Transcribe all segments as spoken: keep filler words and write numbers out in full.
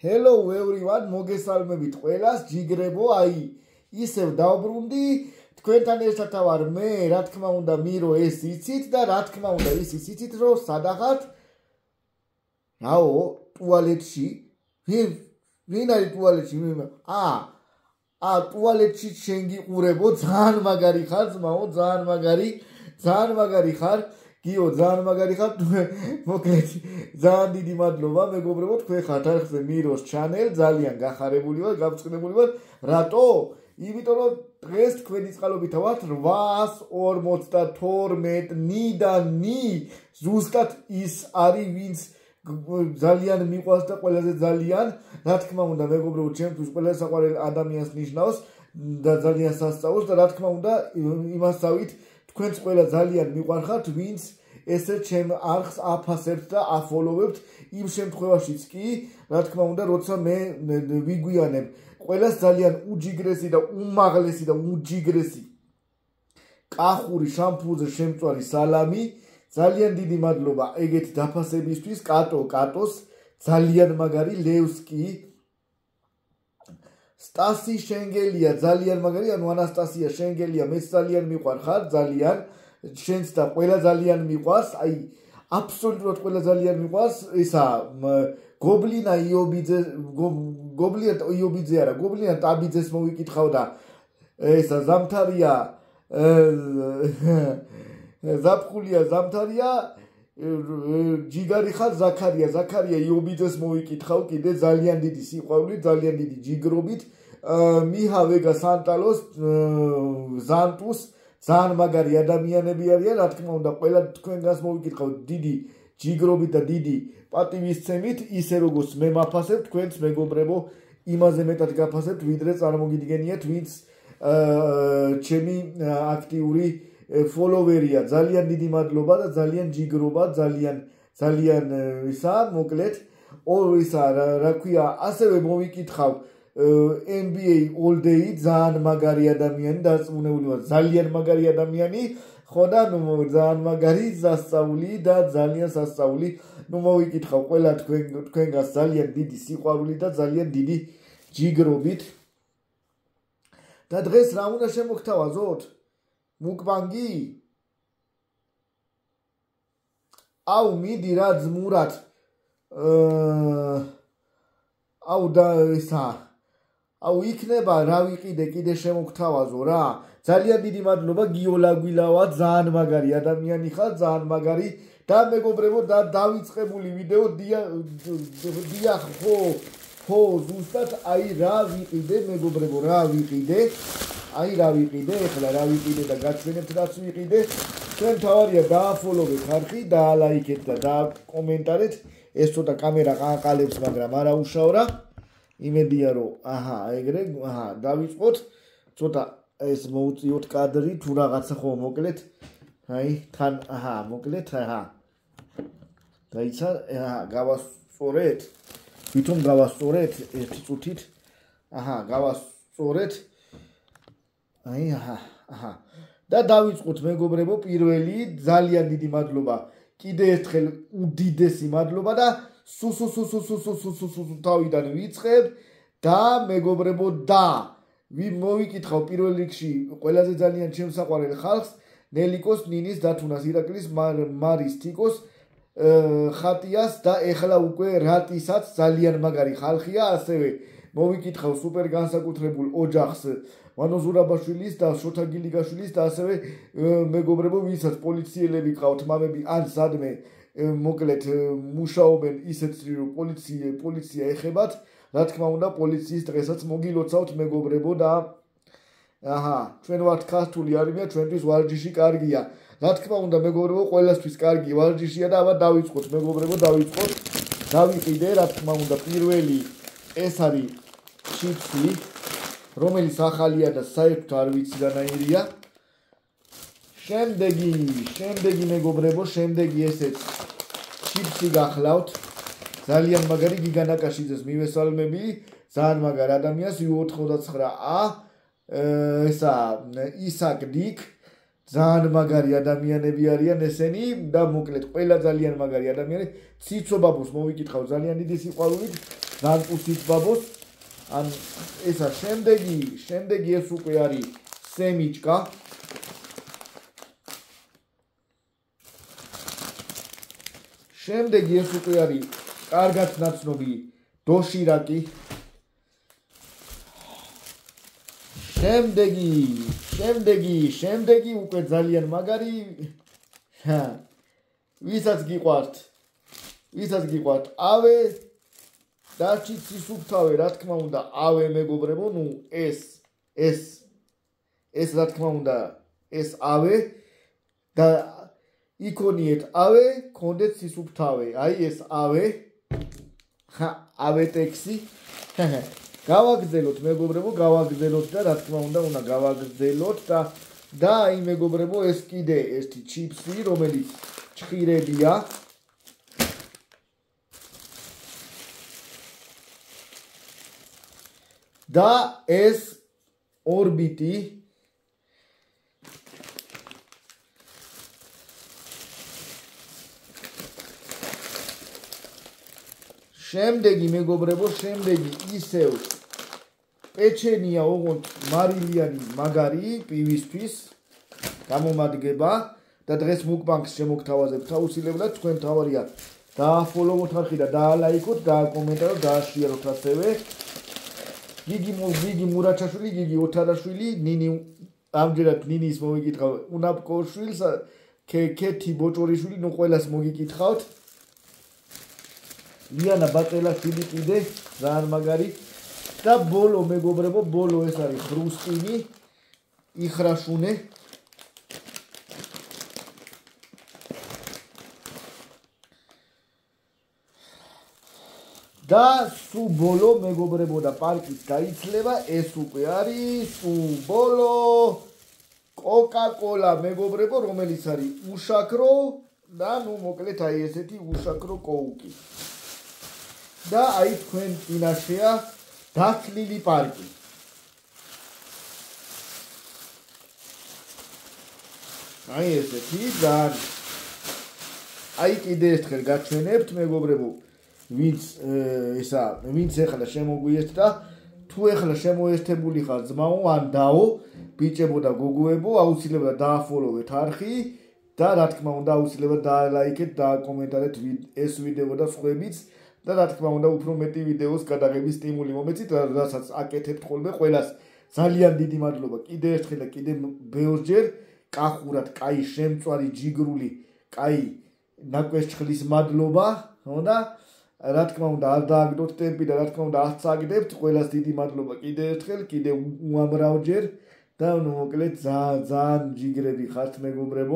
Hello everyone, მოგესალმებით ყველას, ჯიგრებო, აი, ისევ დავბრუნდი, თქვენთან ერთად ვარ მე, რა თქმა უნდა, მირო ეს იცით და რა თქმა უნდა, ისიც იცით, რომ სადახართ? რაო, ტუალეტში. ვინ ვინ არის ტუალეტში? აა, აა, ტუალეტში შენ გიყურებო, ძალიან მაგარი ხარ, ძმაო, ძალიან მაგარი, ძალიან მაგარი ხარ. გიო ძალიან მაგარი ხარ, მოკლედ ძალიან დიდი მადლობა მეგობრებო, თქვენ ხართ არხზე მიროს ჩანელ, ძალიან გახარებული ვარ, გავწყნებული ვარ. რატო? იმიტომ რომ დღეს თქვენი წყალობით ვართ რვაას ორმოცდათორმეტ ნიდან ნი ზუსტად ის არის, ვინც ძალიან მიყვარს და ყველაზე ძალიან, რა თქმა უნდა, მეგობრებო, ჩემთვის ყველაზე საყვარელ ადამიანს ნიშნავს და ძალიან სასწაულს და რა თქმა უნდა, იმასავით თქვენც ყველა ძალიან მიყვარხართ, ვინც ესე ჩემ არხს აფასებთ და აფოლოვებთ იმ შემთხვევაშიც კი, რა თქმა უნდა, როცა მე ვიგვიანებ ყველას ძალიან უჯიგრესი და უმაღლესი და უჯიგრესი კახური შამპურზე შემწვარი სალამი, ძალიან დიდი მადლობა ეგეთი დაფასებისთვის, კატო კატოს, ძალიან მაგარი, ლევსკი, სტასი შენგელია, ძალიან მაგარი, ანუ ანასტასია შენგელია, მეც ძალიან მიყვარხარ, ძალიან, შენც და ყველა ძალიან მიყვარს, აი, აბსოლუტურად ყველა ძალიან მიყვარს, ისა, გობლინა იობიძე, გობლინა იობიძე არა, გობლინა ტაბიძეს მოვიკითხავ და ისა, ზამთარია, ზაფხულია, ზამთარია, ჯიგარი ხარ ზაქარია, ზაქარია იობიძეს მოვიკითხავ კიდე ძალიან დიდი სიყვარულით, ძალიან დიდი ჯიგრობით, მიჰა ვეგა სანტალოს, ზანტუს, ძალიან მაგარი ადამიანები არიან, რა თქმა უნდა, ყველა თქვენგანს მოვიკითხავ დიდი ჯიგრობით და დიდი პატივისცემით, ისე როგორც მე მაფასებ, თქვენც მეგობრებო, იმაზე მეტად გაფასებთ, ვიდრე წარმოგიდგენიათ, ვინც ჩემი აქტიური ფოლოვერია, ძალიან დიდი მადლობა და ძალიან ჯიგრობა, ძალიან ძალიან ისა, მოკლედ, ორ ისა, რა ქვია, ასევე მოვიკითხავ ენ ბი ეი All Day, ძალიან მაგარი ადამიანი, დარწმუნებული ვარ, ძალიან მაგარი ადამიანი, ხო და ნუ ძალიან მაგარი სასწაული და ძალიან სასწაული, ნუ მოვიკითხავ ყველა თქვენ თქვენგანს ძალიან დიდი სიყვარული და ძალიან დიდი ჯიგრობით. და დღეს რა უნდა შემოგთავაზოთ? მუკბანგი? აუ მიდი რა ძმურად. აუ და ისა აუ იქნება რა ვიყიდე კიდე შემოგთავაზო რა. ძალიან დიდი მადლობა გიოლაგვილავა, ძალიან მაგარი ადამიანი ხარ, ძალიან მაგარი და მეგობრებო და დავიწყებული ვიდეო დიახ ხო ხო ზუსტად აი რა ვიყიდე მეგობრებო, რა ვიყიდე. აი რა ვიყიდე, ეხლა რა ვიყიდე და გაჩვენებთ რაც ვიყიდე. თქვენ თავარია დააფოლოვეთ ხარხი, დაალაიქეთ და დააკომენტარეთ. ეს ცოტა კამერა ყანყალებს, მაგრამ არა უშავ რა. იმედია რომ აჰა, ეგრე, აჰა, დავიწყოთ. ცოტა ეს მოუწიოთ კადრი, თუ რაღაცა ხო მოკლედ. აი, თან აჰა, მოკლედ, აჰა. დაიცა, აჰა, გავასწორეთ. ვითომ გავასწორეთ ერთი წუთით. აჰა, გავასწორეთ. აი, აჰა, აჰა. და დავიწყოთ მეგობრებო, პირველი ძალიან დიდი მადლობა. კიდე ერთხელ უდიდესი მადლობა და სუ სუ სუ სუ სუ სუ სუ სუ თავიდან ვიწყებ და მეგობრებო და ვი მოვიკითხავ პირველ რიგში ყველაზე ძალიან ჩემს საყვარელ ხალხს, ნელიკოს, ნინის, დათუნას, ირაკლის, მარის, თიკოს, ხატიას და ეხლა უკვე რატისაც ძალიან მაგარი ხალხია, ასევე მოვიკითხავ სუპერ განსაკუთრებულ ოჯახს ვანო ზურაბაშვილის და შოთა გილიგაშვილის და ასევე მეგობრებო, ვისაც პოლიციელები ყავთ, მამები ან სადმე მოკლედ მუშაობენ ისეთ რომ პოლიცია პოლიცია ეხებათ, რა თქმა უნდა, პოლიციის დღესაც მოგილოცავთ მეგობრებო და აჰა, ჩვენ ვართ ქართული არმია, ჩვენთვის ვარჯიში კარგია. რა თქმა უნდა, მეგობრებო, ყველასთვის კარგი ვარჯიშია და აბა დავიწყოთ მეგობრებო, დავიწყოთ. დავიყიდე, რა თქმა უნდა, პირველი ეს არის ჩიპსი, რომელიც ახალია და საერთოდ არ ვიცი რანაირია. შემდეგი, შემდეგი მეგობრებო, შემდეგი ესეც ჩიპსი გახლავთ. ძალიან მაგარი გიგანაკაშიძეს მივესალმები, ძალიან მაგარი ადამიანს იუ ოთხმოცდათსამი ა, ესა ისაკ დიკ, ძალიან მაგარი ადამიანები არიან ესენი და მოკლედ ყველა ძალიან მაგარი ადამიანი. ციცო ბაბუს მოვიკითხავ ძალიან დიდი სიყვარულით. განკუთით ბაბოს. ან ესა შემდეგი, შემდეგი ეს უკვე არის სემიჩკა. შემდეგი ეს უკვე არის კარგად ნაცნობი დოშირაკი. შემდეგი, შემდეგი, შემდეგი უკვე ძალიან მაგარი. ვისაც გიყვართ, ვისაც გიყვართ ავე დარჩით სისუფთავე, რა თქმა უნდა, ავე მეგობრებო, ნუ ეს, ეს, ეს რა თქმა უნდა, ეს ავე და იქონიეთ ავე, გქონდეთ სისუფთავე, აი ეს ავე, ხა, ავე ტექსი, გავაგრძელოთ მეგობრებო, გავაგრძელოთ და რა თქმა უნდა, უნდა გავაგრძელოთ და და აი მეგობრებო, ეს კიდე ერთი ჩიპსი, რომელიც ჩხირებია. და ეს ორბიტი შემდეგი მეგობრებო, შემდეგი ისევ პეჩენია ოღონდ მარილიანი მაგარი პივისთვის გამომადგება და დღეს მუკბანკს შემოგთავაზებთ აუცილებლად თქვენ თავარია დააფოლოვოთ არხი და დაალაიქოთ, დააკომენტაროთ, დააშიაროთ ასევე. გიგი გიგი მურაჩაშვილი, გიგი ოთარაშვილი, ნინი ამჯერად ნინის მოვიკითხავ, უნაპკოშვილს, ქეთი ბოჭორიშვილი, ნუ ყველას მოგიკითხავთ. ლიანა ბატელაშვილი კიდე ძალიან მაგარი და ბოლო მეგობრებო, ბოლო ეს არის ხრუსტინი, იხრაშუნე. და სულ ბოლო მეგობრებო და პარკის გაიცლება ეს უკვე არის სულ ბოლო კოკა-კოლა მეგობრებო, რომელიც არის უშაქრო და ნუ მოკლედ აი ესეთი უშაქრო კოუკი. და აი თქვენ წინაშეა დათლილი პარკი. აი ესეთი და აი კიდე ერთხელ გაჩვენებთ მეგობრებო, ვინც ესა, ვინც ეხლა შემოგვიერთდა, თუ ეხლა შემოერთებული ხარ ძმაო ან დაო, ბიჭებო და გოგოებო, აუცილებლად დააფოლოვეთ არხი და რა თქმა უნდა აუცილებლად დაალაიქეთ, დააკომენტარეთ ეს ვიდეო და სხვაებიც და რა თქმა უნდა უფრო მეტი ვიდეოს გადაღების სტიმული მომეცით, რასაც აკეთებთ ხოლმე ყველას. ძალიან დიდი მადლობა კიდე ერთხელ და კიდე ბევრჯერ კახურად, კაი შემწვარი ჯიგრული, კაი ნაკვესჭხლის მადლობა, და რა თქმა უნდა არ დააგდოთ ტემპი და რა თქმა უნდა არ წაგდებთ, ყველას დიდი მადლობა კიდე ერთხელ, კიდე უამრავჯერ და ნუ მოკლედ ძალიან ძალიან ჯიგრები ხართ მეგობრებო.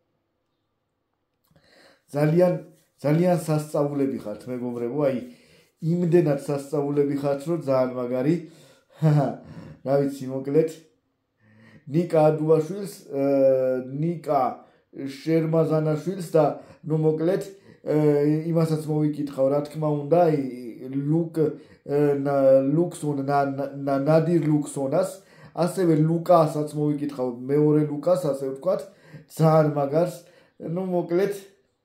ძალიან ძალიან სასწაულები ხართ მეგობრებო, აი იმდენად სასწაულები ხართ, რომ ძალიან მაგარი. რა ვიცი მოკლედ ნიკა ადუაშვილს, ნიკა შერმაზანაშვილს და ნუ მოკლედ იმასაც მოვიკითხავ, რა თქმა უნდა, ლუკ ლუქსონ ნადირ ლუქსონას, ასევე ლუკასაც მოვიკითხავ, მეორე ლუკას, ასე ვთქვათ, ძალიან მაგარს. ნუ მოკლედ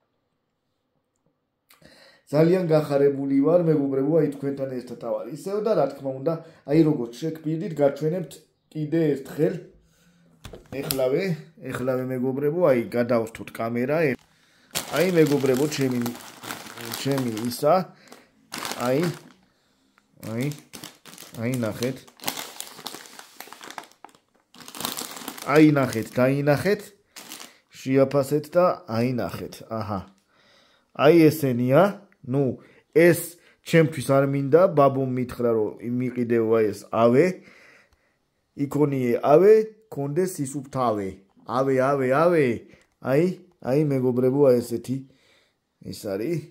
ძალიან გახარებული ვარ მეგობრებო, აი თქვენთან ერთად ავარ ისევ და რა თქმა უნდა, აი როგორც შეგბირდით, გაჩვენებთ კიდე ერთხელ. ეხლავე, ეხლავე მეგობრებო, აი გადავსთოთ კამერა. აი მეგობრებო, ჩემი ჩემი ისა, აი აი აი ნახეთ. აი ნახეთ, დაინახეთ, შეაფასეთ და აი ნახეთ. აჰა. აი ესენია, ნუ ეს ჩემთვის არ მინდა, ბაბომ მითხრა რომ მიყიდეო აი ეს ავე. იქონიე ავე, კონდეს ისუფთავე. ავე, ავე, ავე. აი, აი მეგობრებო, აი ესეთი ეს არის.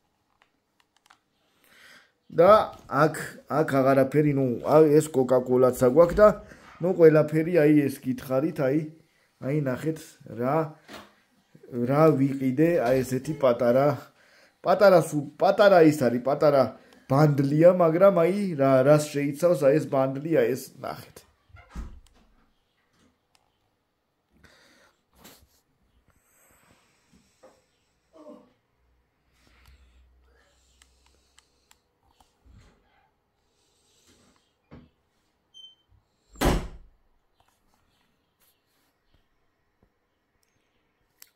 და აქ აქ აღარაფერი, ნუ ეს კოკა-კოლაც აგვაქვს და ნუ ყველაფერი აი ეს გითხარით, აი აი ნახეთ რა რა ვიყიდე, აი ესეთი პატარა პატარა სულ პატარა ის არის, პატარა ბანდლია, მაგრამ აი რა რას შეიცავს აი ეს ბანდლი, აი ეს ნახეთ.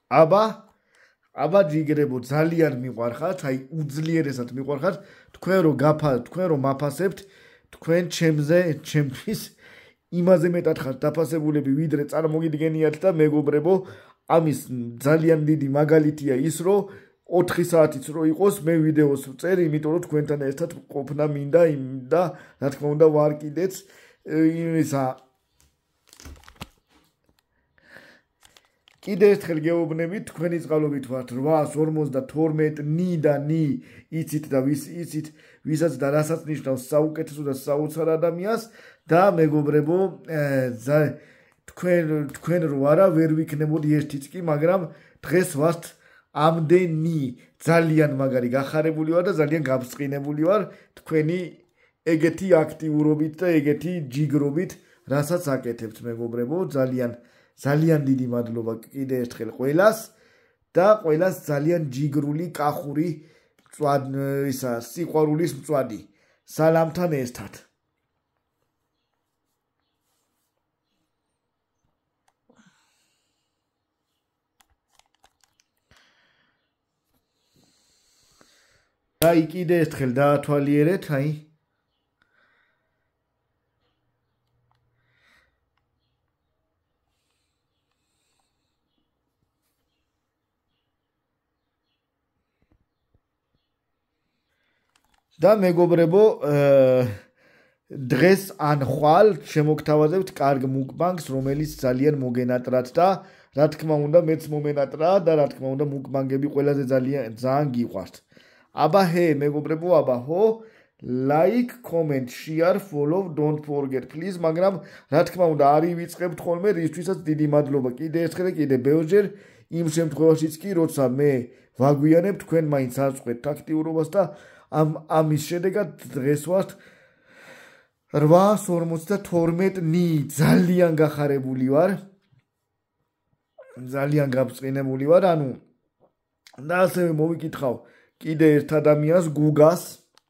აბა აბა ჯიგრებო ძალიან მიყვარხართ, აი უძლიერესად მიყვარხართ, თქვენ რო გაფა, თქვენ რო მაფასებთ, თქვენ ჩემზე, ჩემთვის იმაზე მეტად ხართ დაფასებულები, ვიდრე წარმოგიდგენიათ და მეგობრებო, ამის ძალიან დიდი მაგალითია ის, რომ ოთხი საათიც რო იყოს, მე ვიდეოს ვწერ, იმიტომ რომ თქვენთან ერთად ყოფნა მინდა და რა თქმა უნდა ვარ კიდეც იმისა კიდე ერთხელ გეუბნებით, თქვენი წყალობით ვართ რვაას ორმოცდათორმეტ ნი და ნი იცით და ვის იცით, ვისაც და რასაც ნიშნავს საუკეთესო და საოცარ ადამიანს და მეგობრებო, თქვენ თქვენ რო არა ვერ ვიქნებოდი ერთიც კი, მაგრამ დღეს ვართ ამდენი ძალიან მაგარი გახარებული ვარ და ძალიან გაბწყინებული ვარ თქვენი ეგეთი აქტიურობით და ეგეთი ჯიგრობით, რასაც აკეთებთ მეგობრებო, ძალიან ძალიან დიდი მადლობა კიდე ერთხელ ყველას და ყველას ძალიან ჯიგრული, კახური ისა სიყვარულის მწვადი სალამთან ერთად. აი კიდე ერთხელ დაათვალიერეთ, აი და მეგობრებო, დღეს ან ხვალ შემოგთავაზებთ კარგ მუკბანგს, რომელიც ძალიან მოგენატრათ და რა თქმა უნდა მეც მომენატრა და რა თქმა უნდა მუკბანგები ყველაზე ძალიან ძალიან გიყვართ. აბა ჰე მეგობრებო, აბა ჰო, like, comment, share, follow, don't forget please, მაგრამ რა თქმა უნდა არ ივიწყებთ ხოლმე, რისთვისაც დიდი მადლობა კიდე ერთხელ და კიდე ბევრჯერ, იმ შემთხვევაშიც კი, როცა მე ვაგვიანებ, თქვენ მაინც არ წყვეთ აქტიურობას და ამ ამის შედეგად დღეს ვართ რვაას ორმოცდათორმეტ ნი, ძალიან გახარებული ვარ, ძალიან გაბწყინებული ვარ, ანუ და ასევე მოვიკითხავ კიდე ერთ ადამიანს, გუგას,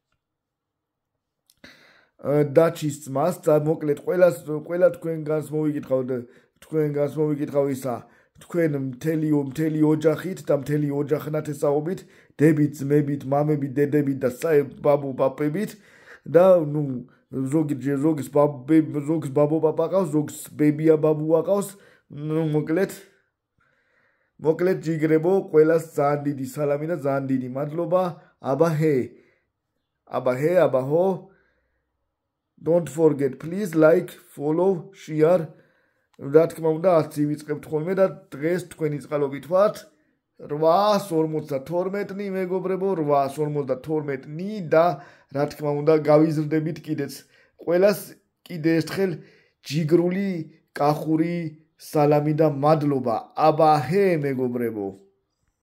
დაჩის ძმას, და მოკლედ ყველას ყველა თქვენგანს მოვიკითხავ და თქვენგანს მოვიკითხავ ისა, თქვენ მთელი მთელი ოჯახით და მთელი ოჯახნათესაობით, დებით, ძმებით, მამებით, დედებით და ბაბო პაპებით და ნუ ზოგი ზოგის ბაბე ზოგს ბაბო პაპა ყავს, ზოგს ბებია ბაბუ აყავს, ნუ მოკლედ მოკლედ ჯიგრებო, ყველას ძალიან დიდი სალამი და ძალიან დიდი მადლობა. აბა ჰე აბა ჰე აბა ჰო, don't forget please, like, follow, share, რა თქმა უნდა არც ივიწყებთ ხოლმე და დღეს თქვენი წყალობით ვართ რვაას ორმოცდათორმეტ ნი მეგობრებო, რვაას ორმოცდათორმეტ ნი და რა თქმა უნდა გავიზრდებით კიდეც ყველას კიდე ერთხელ ჯიგრული, კახური სალამი და მადლობა. აბა ჰე მეგობრებო.